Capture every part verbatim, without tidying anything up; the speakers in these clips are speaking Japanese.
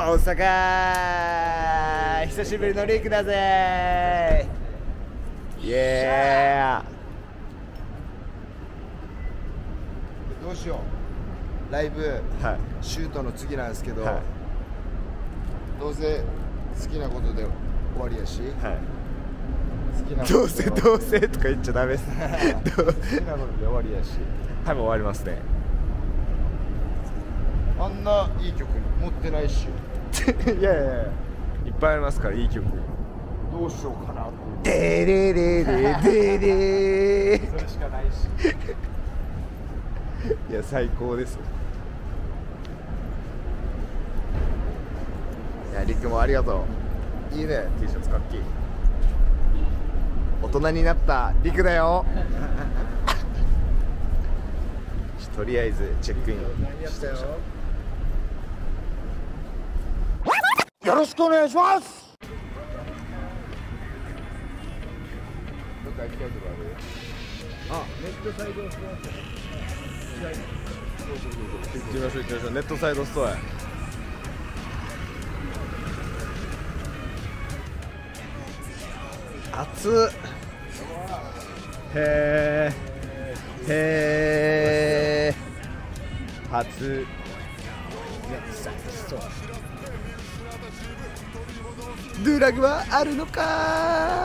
大阪久しぶりのリクだぜイエー。 どうしよう、ライブ、 はい、 シュートの次なんですけど、 はい、 どうせ好きなことで終わりやし、 はい、 好きなどうせどうせとか言っちゃダメです好きなことで終わりやし、 はい、もう終わりますね。 あんないい曲持ってないしいやいやいや、いっぱいありますからいい曲。 どうしようかなってデレレレデレそれしかないしいや最高です。いやリクもありがとう。いいね T シャツかっきい。大人になったリクだよとりあえずチェックインしたよ。 よろしくお願いします。 どっか行きたいとこある？あ、ネットサイドストア。行ってみましょう行ってみましょう。ネットサイドストア。熱っ。へーへー初ドゥラグはあるのか。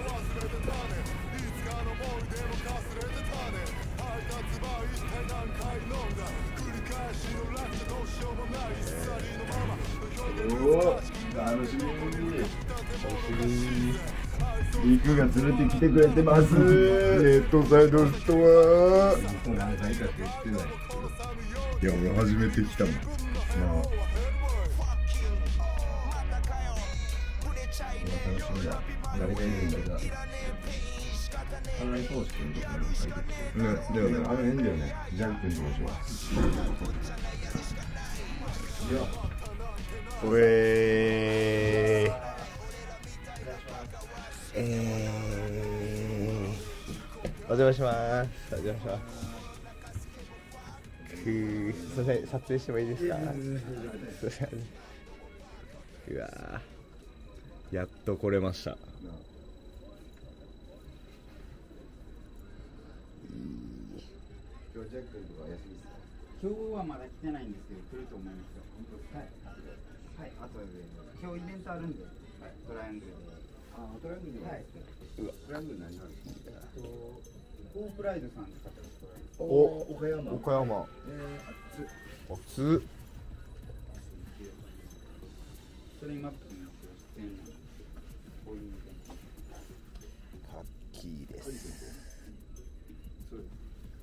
おお、楽しみ。リクが連れてきてくれてます。ネットサイドストア。何回かって言ってない。いや、俺初めて来たもん。なあ。楽しみだ。誰がいるんだ。あの投手君とかに書いてきて。ね、だよね。あの辺だよね。ジャン君とかしよう。いや。 おえーえー、お邪魔します。お邪魔します。くー、すみません、撮影してもいいですか。うわー、やっと来れました。 今日ジャックとか休みですか。 今日はまだ来てないんですけど、来ると思いますよ。はい。はい、あとで今日イベントあるんで、はい、トライアングルで。 あ、トライアングル。はい。うわ、トライアングル何なんですか。 コープライドさんって方です。 お、 岡山。 岡山。 えー、 熱っ。 それ今っての出演なんで、こういうイベント。 カッキーです。 そうです。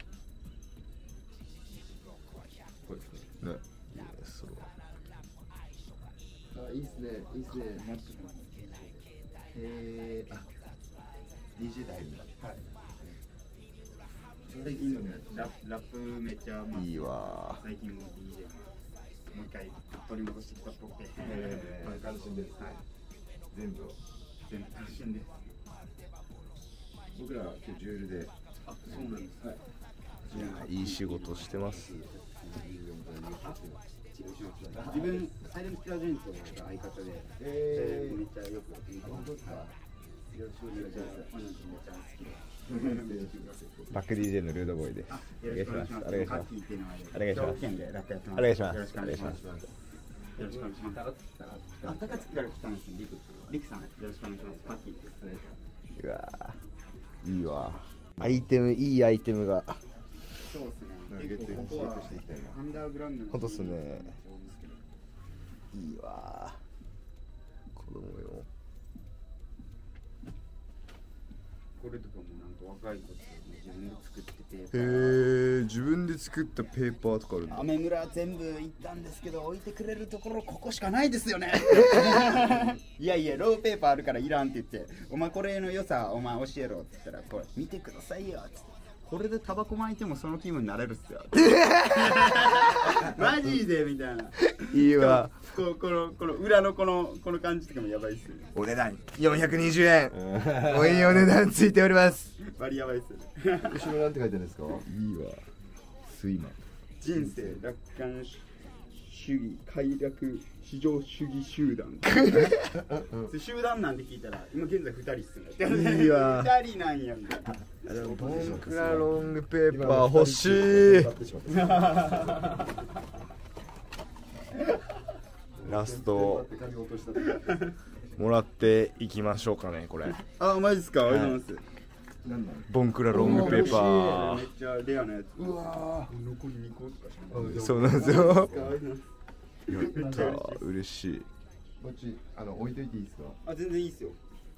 これですね。 ね。いいね、それは。 あ、いいっすね。いいっすね。えー、あ、ディージェー タイム。はい。 最近のラップ、ラップめっちゃ、まあ、 いいわ。 最近も ディージェー もう一回取り戻してきたっぽくて、 えー、楽しんでる。はい。全部。 全部楽しんで。 僕ら今日ジュールで。 あ、そうなんです。はい。 いや、いい仕事してます。 自分、サイレントキラージェントが相方で、えー、めっちゃよく聞いてます。よろしくお願いします。めっちゃ好きで。 バック ディージェー のルードボーイです。お願いします。お願いします。お願いします。お願いします。 よろしくお願いします。よろしくお願いします。あ、高槻から来たんですよ。リク、リクさん、よろしくお願いします。パッキーです。 うわー、いいわ。アイテム、いいアイテムが。 そうですね。 結構ここはアンダーグラウンドの。 ほんとっすね。いいわー。子供よ。 これとかもなんか若い子って自分で作ってて。 へー、自分で作ったペーパーとかあるんだ。 アメ村全部行ったんですけど、置いてくれるところここしかないですよね。いやいや、ローペーパーあるからいらんって言って、お前これの良さお前教えろって言ったら、これ見てくださいよって。これでタバコ巻いてもその気分になれるっすよ。マジでみたいな。 いいわ。 ここのこの裏のこのこの感じとかもやばいっすよね。 お値段よんひゃくにじゅうえん。おいいお値段ついております。 バリやばいっすよね。 後ろなんて書いてあるんですか。 いいわ。睡魔。 人生楽観主義快楽至上主義集団集団なんて聞いたら今現在ふたりっすねいいわふたりなんやみたいなボンクラロングペーパー欲しいラストもらっていきましょうかねこれあマジっすかありがとうございます、 ボンクラロングペーパーめっちゃレアなやつうわ残りにことかしかないそうなんですよやった嬉しいこっちあの置いといていいですかあ全然いいっすよ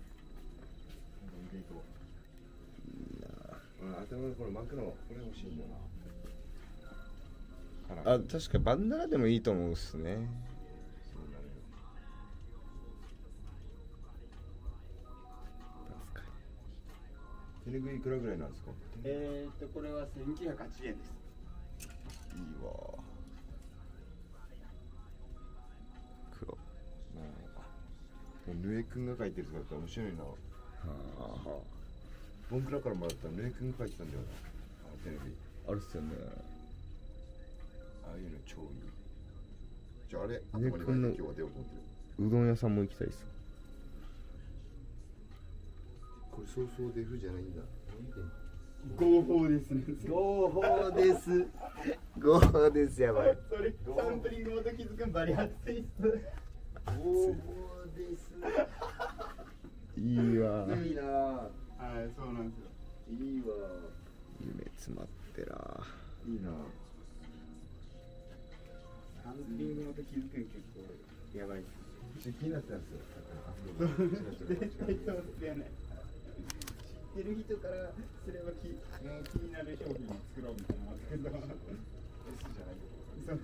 頭のこの幕のこれ欲しいんだなあ確かバンダナでもいいと思うっすね手ぬぐいいくらぐらいなんですかえーっとこれはせんきゅうひゃくはちじゅうえんですいいわ黒ぬえくんが書いてる姿面白いなはあボンクラからもらったぬえくんが書いてたんだよなテレビあるっすよねああいうの超いいじゃああれぬえくんの今日は出ようと思ってうどん屋さんも行きたいっすこれそうそうデフじゃないんだ合法ですね合法です合法ですやばいそれサンプリング元気づくんバリ熱いっす合法ですいいわいいなはいそうなんですよいいわ夢詰まってらいいなサンプリング元気づくん結構やばいっす気になったんですよ絶対そうっすよね知ってる人からすれば気、気になる商品を作ろうみたいなのけど S じゃないそう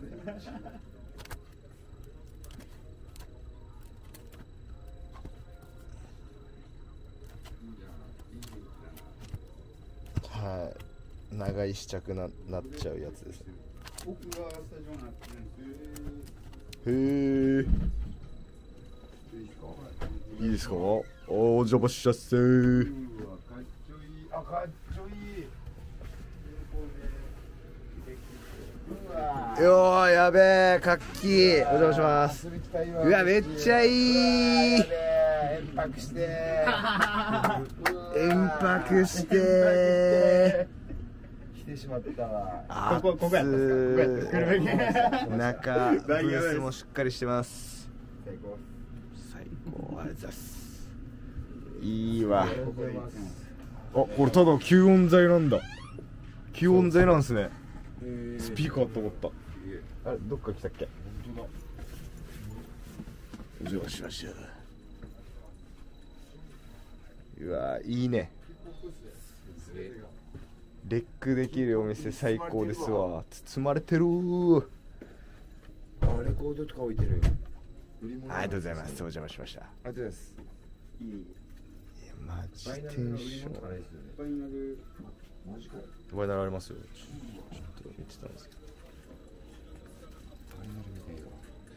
はい長い試着ななっちゃうやつですね僕がスタジオになってるんですへえいいですかお邪魔しちゃっせーうわかっちょいいあかっちょいいよーやべえかっきーお邪魔しますうわめっちゃいい延泊して延泊して来てしまったわあここここやったんですかここやった中ブースもしっかりしてます最高最高ありがとうございますいいわあこれただ吸音材なんだ吸音材なんですねスピーカーと思ったあれどっか来たっけ本お邪魔しましたうわいいねレックできるお店最高ですわ包まれてるー当だあレコードとか置いてるありがとうございますお邪魔しましたあありがとうございますいいいやマジテンションファイナルマジかよバイナルありますよちょっと見てたんですけどファイナル見ていいわ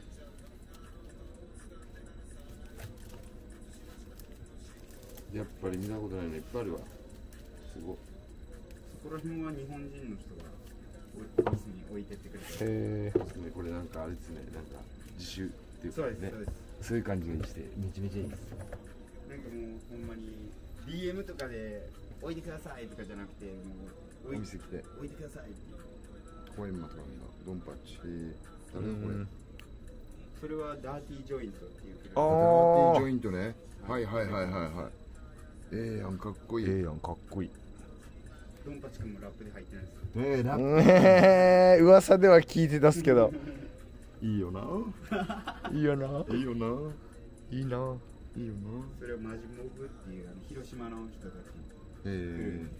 やっぱり見たことないのいっぱいあるわすごいそこら辺は日本人の人がブースに置いてってくれてへそうですねこれなんかあれですねなんか自習っていうかそうですねそうですそういう感じがいいしてめちゃめちゃいいですなんかもうほんまに ディーエム とかで置いてくださいとかじゃなくてもう置いお店来て置いてくださいってコエンマとかなんだドンパッチ誰ーだこれそれはダーティージョイントっていうあーダーティージョイントねはいはいはいはいはいええやんかっこいいええやんかっこいいドンパチ君もラップで入ってるんですよええラッえー、噂では聞いてたっすけどいいよないいよないいいよないいないいよなそれをマジモブっていうあの広島の人たちええ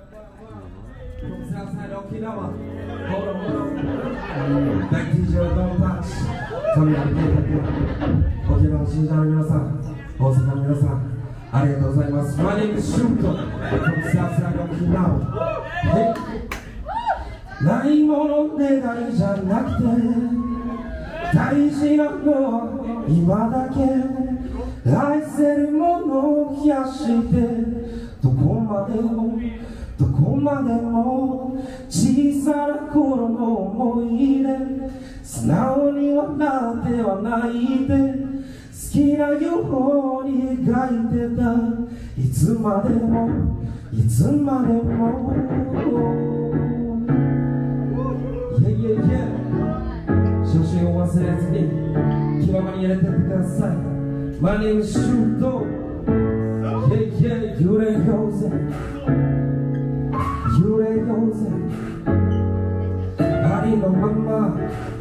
沖縄の信者の皆さん、大阪の皆さん、ありがとうございます。My name is Shunto from Southside Okinawa。ないものねだりじゃなくて、大事なのは今だけ。愛せるものを冷やして、どこまでもどこまでも小さな頃の思い出素直はないで好きなように描いてたいつまでもいつまでも Yeah yeah yeah 初心を忘れずに気ままに入れてってください My name is Shuto Yeah yeah 揺れようぜ揺れようぜありのまま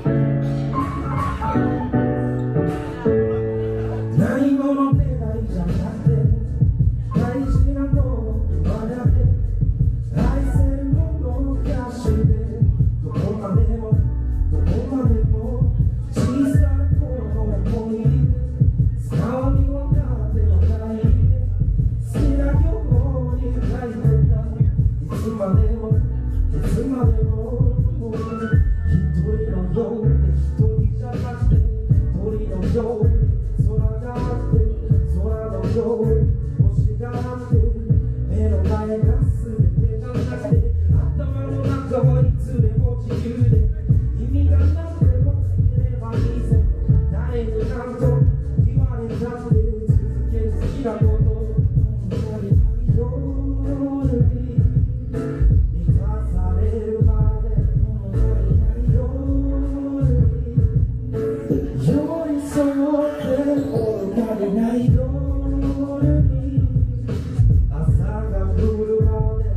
ないものねだりじゃなくて大事なの今だけ愛せるものがしてどこまでもどこまでも小さな頃の思い出素直に分かってはない好きなように書いてたいつまでもいつまでも一人のようで一人じゃなくて鳥のように空があって空のように星があって目の前が全てじゃなくて頭の中はいつでも自由で意味がなくても好きればいいぜ誰になんと言われたって続ける好きなこと夜に満たされるまで夜に寄り添って足りない夜に朝が来るまで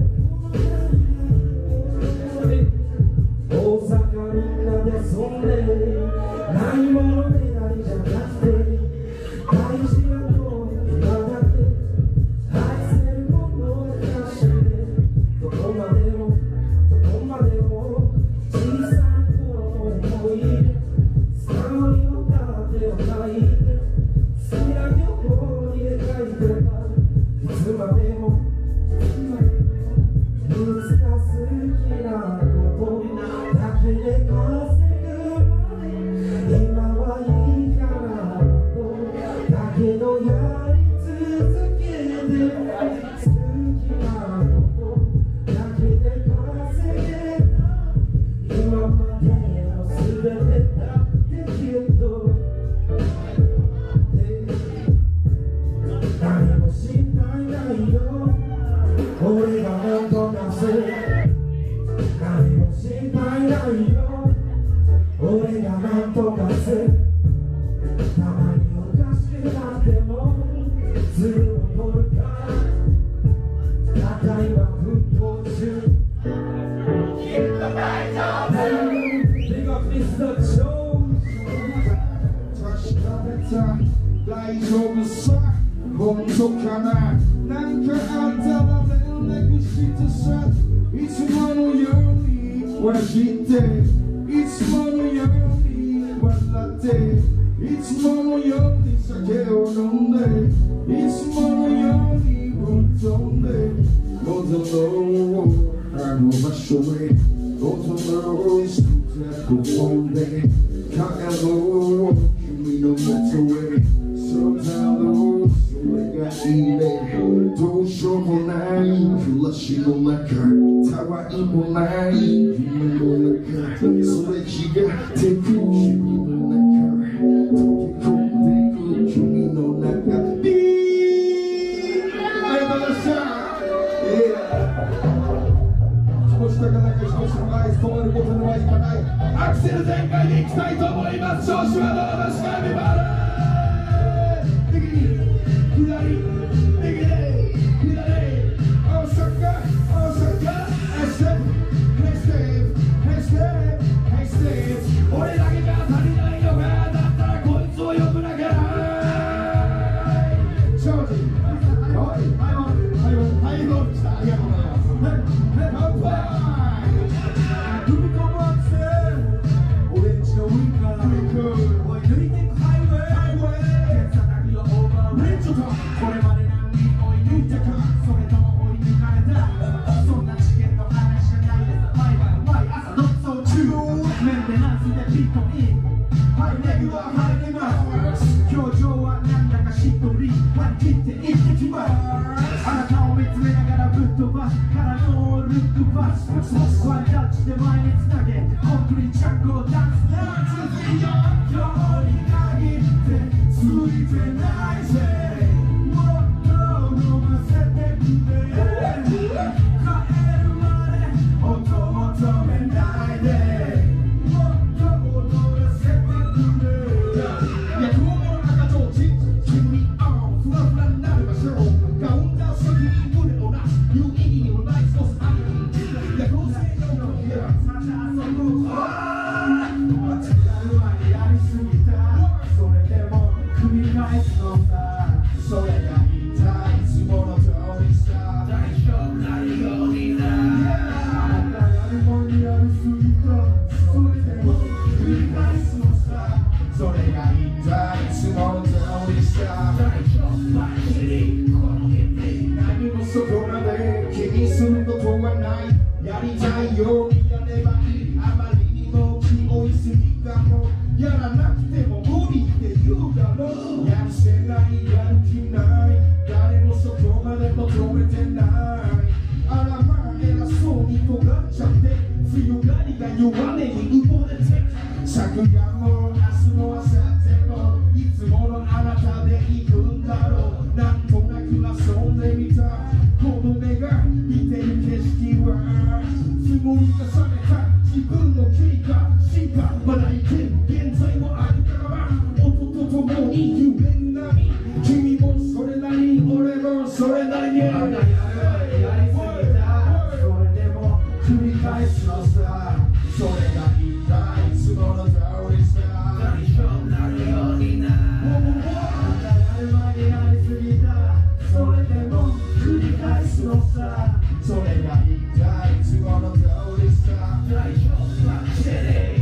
大阪みんなで遊んでないものねだりじゃなくて大事なの今だけ愛せるものがしてどこまでもどこまでも小さな頃の思い出素直に分かってはない好きなように描いてたいつまでもいつまでもいつか好きなことだけで稼ぐまで今はいいかなとだけどやり続けて好きなことだけで稼げた今までの全てだってきっと何も心配ないよ俺がなんとかする何も心配ないよ俺がなんとかするたまにおかしくなってもすぐ戻るからただいま復興中Big up Mister Joe 確かめた大丈夫さ本当かななんかあったら連絡してさいつものように笑っていつものように笑っていつものように酒を飲んでいつものようにぶっ飛んで戻ろうあの場所へ踊ろう捨て込んで帰ろう君の元へそうだろうそれがいいねどうしようもない暮らしの中たわいもない夢の中それ違ってく君の中溶け込んでく君の中ビーありがとうございました気持ち高々気持ちのない止まることにはいかないアクセル全開でいきたいと思います調子はどうですかビバル俺だけが足りないのかだったらこいつを呼ぶなかい正直はいはいはいはい来たありがとうございます乾杯踏み込むアクセルオレンジのウインカー追い抜いてくハイウェイハイウェイ鉄叩きをオーバーレッジとこれまで何人追い抜いたかそれとも追い抜かれたそんな次元の話じゃないです毎晩毎朝独走中メンテナンスでピットインハイレギュラーハイレギュラー表情はなんだかしっとり張り切っていってきますあなたを見つめながらぶっ飛ばすからのルックバスワンタッチで前につなげコンクリート着工ダンスダンスよよりかめないぜもっと飲ませてくれ帰るまで音を止めないでもっと踊らせてくれいや雲の中とじ君あふらふらになる場所カウンター席に胸をな有意義にもない少しあるいやこの世界の日はまた遊ぶ間違う前にやりすぎたそれでも繰り返すのさそれが言いたいいつもの通りさ大丈夫なるようになあなたやるもんやりすぎたそれでも繰り返すのさそれが言いたいいつもの通りさ大丈夫なるこの日何もそこまで気にすることはないやりたいようにやればいいあまりにも気負いすぎたもやらなくても無理って言うだろうやるせないやる気ない誰もそこまで求めてないあらまあ偉そうに尖っちゃって強がりが弱音に埋もれて昨夜も明日も明後日もいつものあなたで行くんだろうなんとなく遊んでみたこの目が見てる景色は積もり重ねた自分の経過進化まだ生きる現在もあるから音とともに夢になり君もそれなりに俺もそれなりにやりすぎたそれでも繰り返すのさそれが言いたいいつもの通りさ大丈夫なるようになまたやる前にやりすぎたそれでも繰り返すのさそれが言いたいいつもの通りさ大丈夫なくせで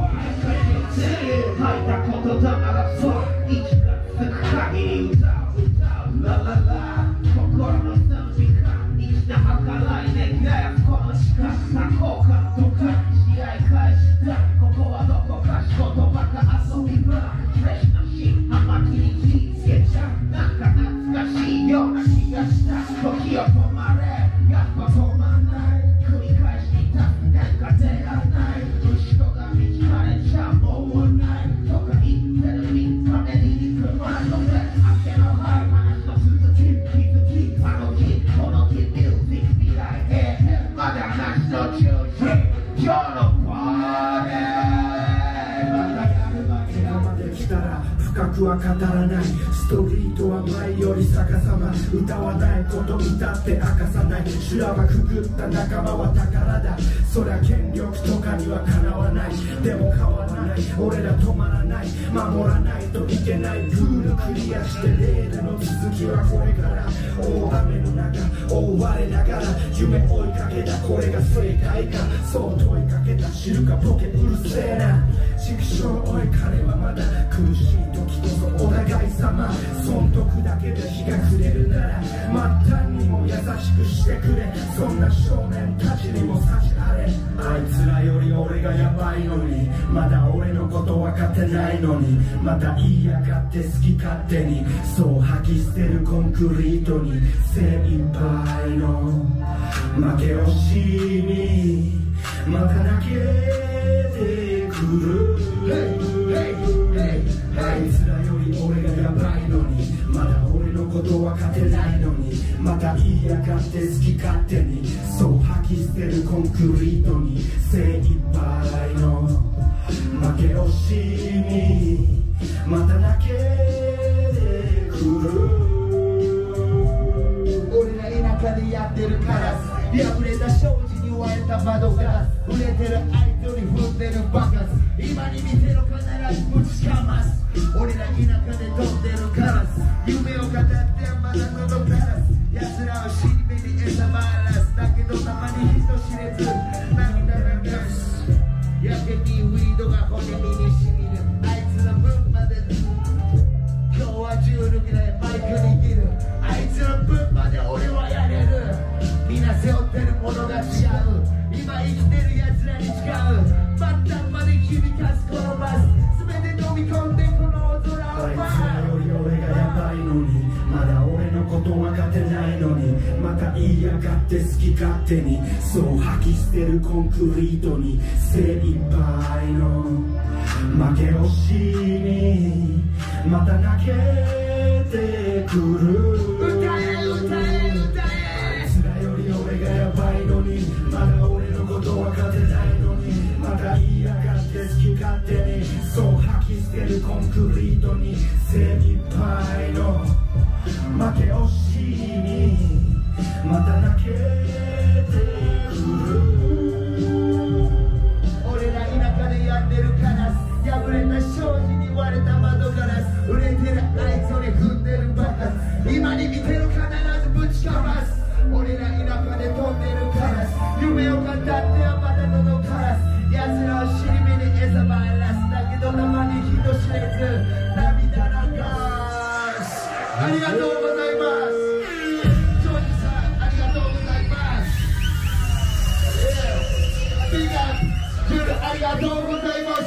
吐いたことだならそう生きがつく限り歌う歌うラララ心の賛美歌生きた計らい願いこの近さ効果とか試合開始だここはどこか仕事ばか遊び場フレッシュなし葉巻に気ぃつけちゃうなんか懐かしいような気がした時を止まれやっぱ止まんない繰り返していた変化であるない後ろが見つかれちゃもうないとか言ってるみために行くまので明けの春話の続き気づきあの日この日ミュージック未来へまだ話の中心今日のパーティーまたやるまでまで来たら深くは語らないストリートは前より逆さま歌わないこと歌って明かさない修羅場くぐった仲間は宝だそりゃ権力とかにはかなわないでも変わらない俺ら止まらない守らないといけないルールクリアしてレールの続きはこれから大雨の中覆われながら夢追いかけたこれが正解かそう問いかけた知るかボケうるせえな畜生おい彼はまだ苦しい時こそお互い様損得だけで日が暮れるなら末端にも優しくしてくれそんな少年たちにも差しあれあいつらより俺がヤバいのにまだ俺のこと分かってないのにまた言いやがって好き勝手にそう吐き捨てるコンクリートに精一杯の負け惜しみまた泣けてくるあいつらより俺がヤバいのにまだ俺のこと分かってないのにまた言いやがって好き勝手にそう吐き捨てるコンクリートに精一杯の負け惜しみまた泣けてくる俺ら田舎でやってるカラス破れた障子に割れた窓ガラス売れてる相手に踏んでるバカス今に見てろ必ずぶちかます俺ら田舎で飛んでるカラス夢を語ってまだ届かず奴らを尻目に餌バラすだけどたまに人知れず涙流すやけにウィードが骨身にしみるあいつの分まで今日はじゅうろくでマイク握るあいつの分まで俺はやれるみんな背負ってるものが違う今生きてる奴らに誓う末端まで響かすこのバス全て飲み込んでこの大空をあいつらより俺がヤバいのにまだ俺のこと分かってないのにまた言いやがって好き勝手にそう吐き捨てるコンクリートに精一杯の負け惜しみまた泣けてくる歌え歌え歌えあいつらより俺がヤバいのにまだ俺のこと分かってないのにまた言いやがって好き勝手にそう吐き捨てるコンクリートに精一杯の負け惜しみまた泣けてくる俺ら田舎でやってるカラス破れた障子に割れた窓ガラス売れてるあいつに踏んでるバカ今に見てる必ずぶちかます俺ら田舎で飛んでるカラス夢を語ってはまた喉カラス奴らを尻目に餌ばらすだけどたまに人知れず涙流すありがとうございますジョージさんありがとうございますビッグアップありがとうございます